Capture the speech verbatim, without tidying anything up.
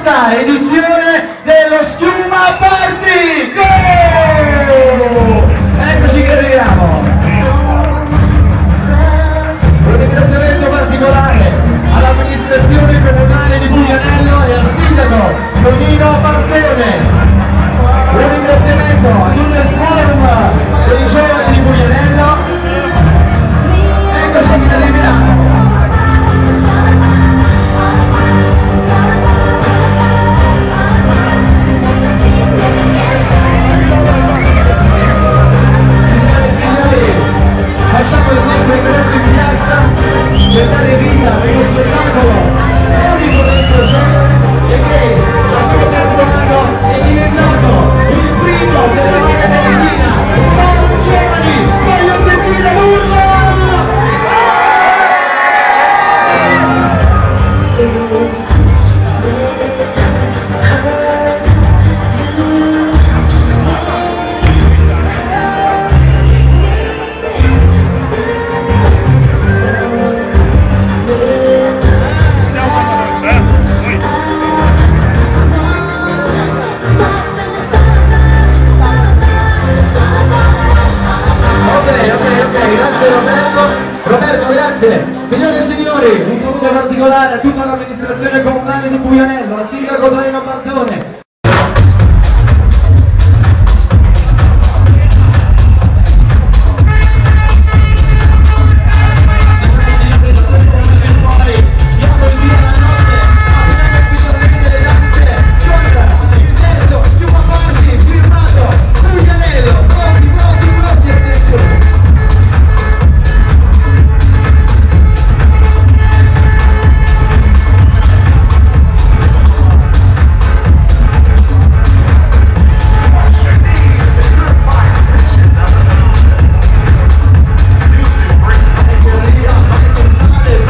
terza edizione dello Schiuma Party! Go! Eccoci che arriviamo! Un ringraziamento particolare all'amministrazione comunale di Buglianello e al sindaco Tonino Bartone. Un ringraziamento a tutto il forum dei giovani di Buglianello. Eccoci che arriviamo! Lasciamo il nostro ingresso in piazza per dare vita a uno spettacolo unico del suo genere e che al suo terzo anno è diventato il primo della Valle Teresina. Forum Giovani, voglio sentire l'urlo! Signore e signori, un saluto particolare a tutta l'amministrazione comunale di Buglianello, al sindaco Tonino Bartone,